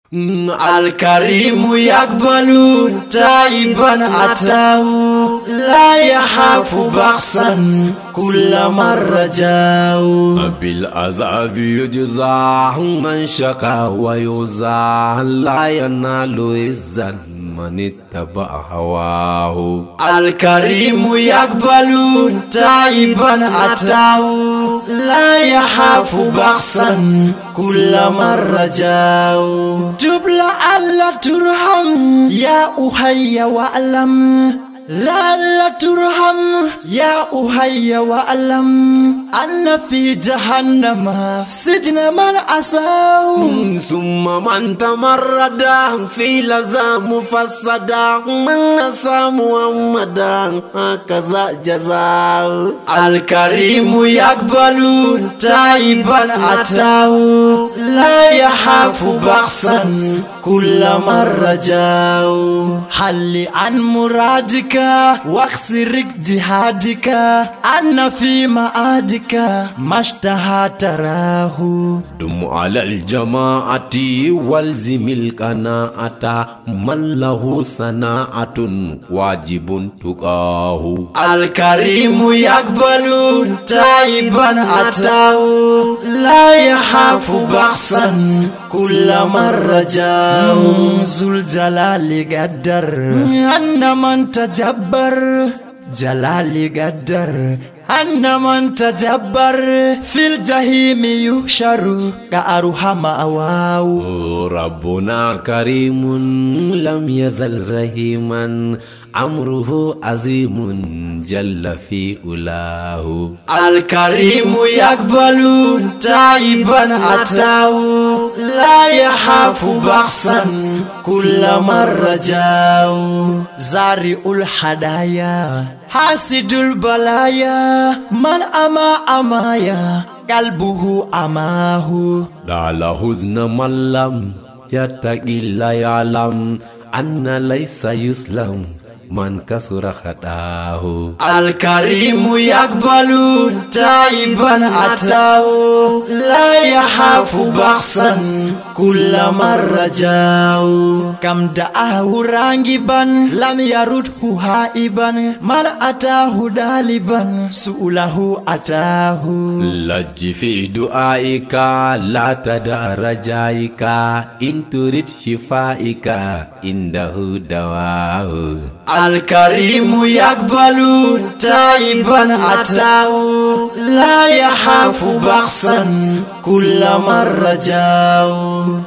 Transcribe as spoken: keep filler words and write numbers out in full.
الكريم يقبل تائبا أتاه لا يخاف بخسا كل مرة جاء بالعذاب يجزى من شكا ويوزى لا ينال عزا من اتبع هواه. الكريم يقبل تائبا أتاه لا يخاف بخسا كل مرة جاء. تب لعل ترحم يا أخي وألم لا ترحم يا أخي وألم أن في جهنم سجن من أساو. ثم من تمرد في لزا مفسدا من نسى محمدا هكذا جزاء. الكريم يقبل تائبا أتاه لا يخاف بخسا كل مرة جاء. حل عن مرادك واخسر جهادك أن في معادك ما اشتهى تراه. دم على الجماعة والزم القناعة من له صناعة واجب تقاه. الكريم يقبل تائبا أتاه لا يخاف بخسا كل مرة جاء. ذو الجلال قدر أن من تجبر جلال قدر أن من تجبر في الجحيم يحشر كأروح مأواه. ربنا كريم لم يزل رحيما أمره عظيم جل في أولاه. الكريم يقبل تائبا أتاه لا يخاف بخسا كل مرة جاء. زارع الهدايا حاسد البلايا من أما أمايا قلبه أماه. دال حزن من لم يتقي لا يعلم أن ليس يسلم من كسر خطاه. الكريم يقبل تائبا أتاه لا يخاف بخسا كل مرة جاء. كم دعاه راغبا لم يرده هائبا من أتاه دالبا سؤله أتاه. لج في دعائك لا تدع رجائك إن تريد شفائك عنده دواه. الكريم يقبل تائبا أتاه لا يخاف بخسا كل مرة جاء.